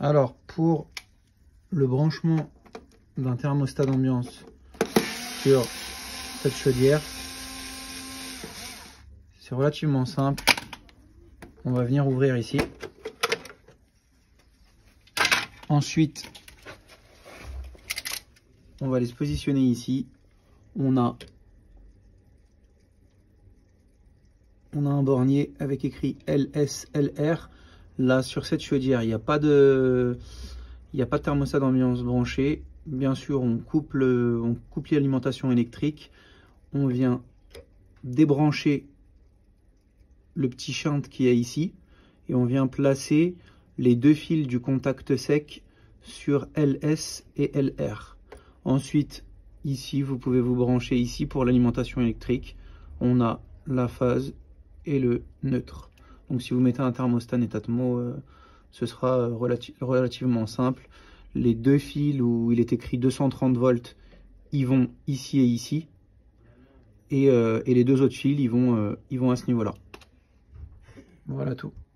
Alors, pour le branchement d'un thermostat d'ambiance sur cette chaudière, c'est relativement simple. On va venir ouvrir ici. Ensuite, on va les se positionner ici. On a un bornier avec écrit LSLR. Là, sur cette chaudière, il n'y a pas de thermostat d'ambiance branché. Bien sûr, on coupe l'alimentation électrique. On vient débrancher le petit shunt qui est ici. Et on vient placer les deux fils du contact sec sur LS et LR. Ensuite, ici, vous pouvez vous brancher ici pour l'alimentation électrique. On a la phase et le neutre. Donc si vous mettez un thermostat Netatmo, ce sera relativement simple. Les deux fils où il est écrit 230 volts, ils vont ici et ici. Et les deux autres fils, ils vont à ce niveau-là. Voilà tout.